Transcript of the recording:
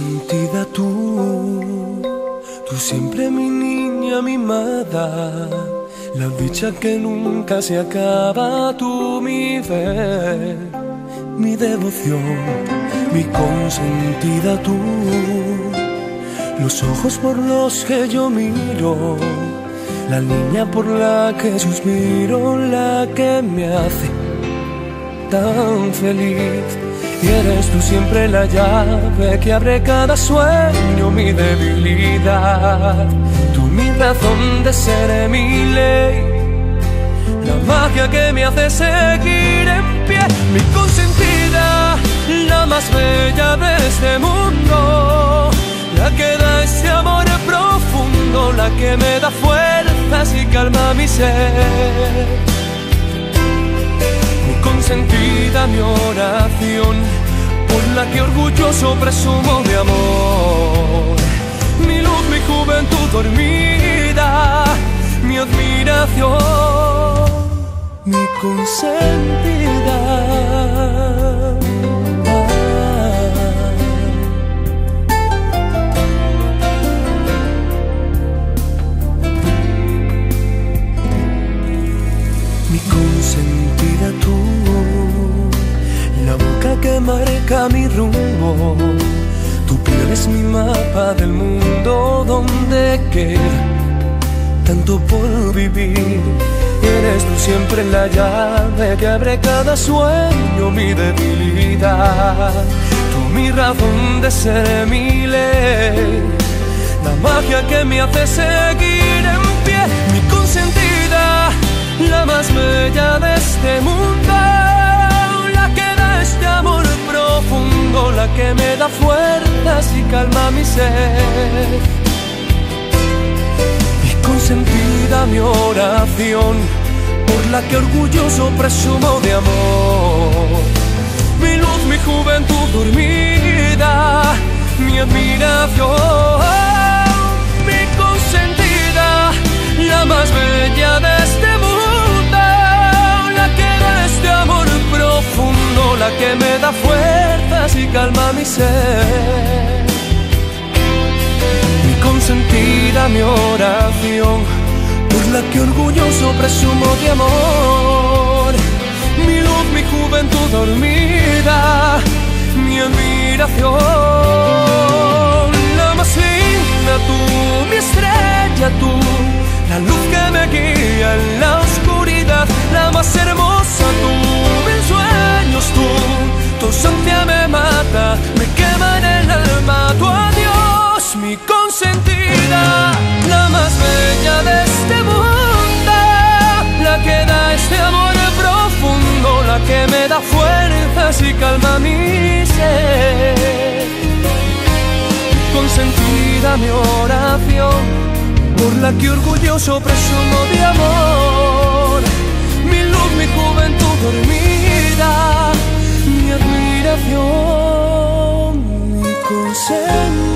consentida tú siempre mi niña mimada, la dicha que nunca se acaba, tú mi fe, mi devoción, mi consentida tú, los ojos por los que yo miro, la niña por la que suspiro, la que me hace tan feliz. Y eres tú siempre la llave que abre cada sueño, mi debilidad. Tú mi razón de ser, mi ley, la magia que me hace seguir en pie. Mi consentida, la más bella de este mundo, la que da ese amor profundo, la que me da fuerzas y calma mi ser. Consentida, mi oración, por la que orgulloso presumo de amor. Mi luz, mi juventud dormida, mi admiración, mi consentida. Mi consentida tú, la boca que marca mi rumbo, tu piel es mi mapa del mundo, donde queda tanto por vivir. Eres tú siempre la llave que abre cada sueño, mi debilidad. Tú mi razón de ser, mi ley, la magia que me hace seguir en pie. Mi consentida, la más bella de este mundo, la que da este amor profundo, la que me da fuerzas y calma mi ser. Mi consentida, mi oración, por la que orgulloso presumo de amor. Mi luz, mi juventud dormida, mi admiración. Mi consentida, la más bella de este mundo, la que da este amor profundo, la que me da fuerzas y calma mi ser. Mi consentida, mi oración, por la que orgulloso presumo de amor. Mi luz, mi juventud dormida, mi admiración. La más linda tú, mi estrella tú, la luz que me guía en la oscuridad, la más hermosa tú, mis sueños tú. Tu ausencia me mata, me quema en el alma tu adiós. Mi consentida, la más bella de este mundo, la que da este amor profundo, la que me da fuerzas y calma mi ser. Mi consentida, mi oración, por la que orgulloso presumo de amor. Mi luz, mi juventud dormida, mi admiración, mi consentida.